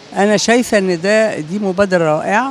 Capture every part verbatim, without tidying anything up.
أنا شايفة إن ده دي مبادرة رائعة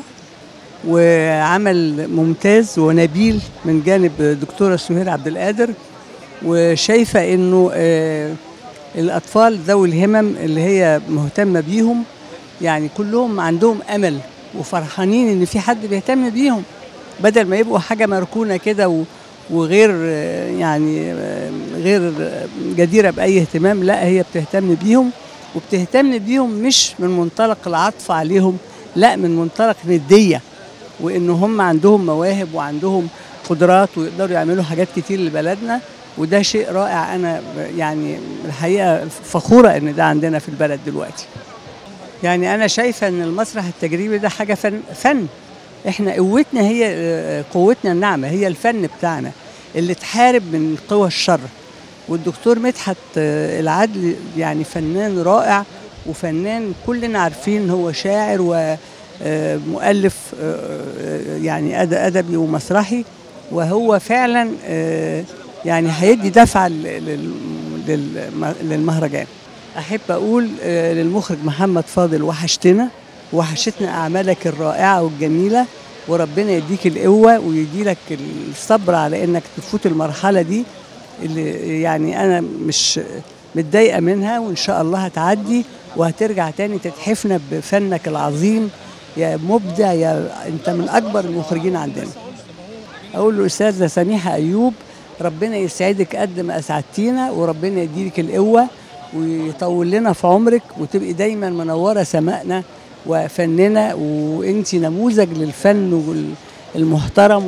وعمل ممتاز ونبيل من جانب دكتورة سهير عبد القادر، وشايفة إنه آه، الأطفال ذوي الهمم اللي هي مهتمة بيهم يعني كلهم عندهم أمل وفرحانين إن في حد بيهتم بيهم، بدل ما يبقوا حاجة مركونة كده و- وغير آه، يعني آه، غير جديرة بأي اهتمام. لا، هي بتهتم بيهم وبتهتم بيهم مش من منطلق العطف عليهم، لا، من منطلق ندية، وإن هم عندهم مواهب وعندهم قدرات ويقدروا يعملوا حاجات كتير لبلدنا، وده شيء رائع. أنا يعني الحقيقة فخورة إن ده عندنا في البلد دلوقتي. يعني أنا شايفة إن المسرح التجريبي ده حاجة فن, فن. إحنا قوتنا هي آه، قوتنا الناعمة هي الفن بتاعنا اللي تحارب من قوى الشر. والدكتور مدحت آه، العدل يعني فنان رائع، وفنان كلنا عارفين هو شاعر ومؤلف يعني أد- أدبي ومسرحي، وهو فعلا آه، يعني هيدي دفعة لل- لل- للمهرجان. أحب أقول آه، للمخرج محمد فاضل وحشتنا وحشتنا أعمالك الرائعة والجميلة، وربنا يديك القوة ويديلك الصبر على إنك تفوت المرحلة دي اللي يعني أنا مش متضايقة منها، وإن شاء الله هتعدي وهترجع تاني تتحفنا بفنك العظيم. يا مبدع، يا أنت من أكبر المخرجين عندنا. أقول له أستاذة سميحة أيوب، ربنا يسعدك قد ما أسعدتينا، وربنا يديلك القوة ويطول لنا في عمرك، وتبقي دايما منورة سمائنا وفننا، وانتي نموذج للفن المحترم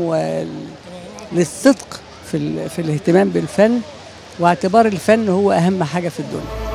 وللصدق في, ال... في الاهتمام بالفن، واعتبار الفن هو أهم حاجة في الدنيا.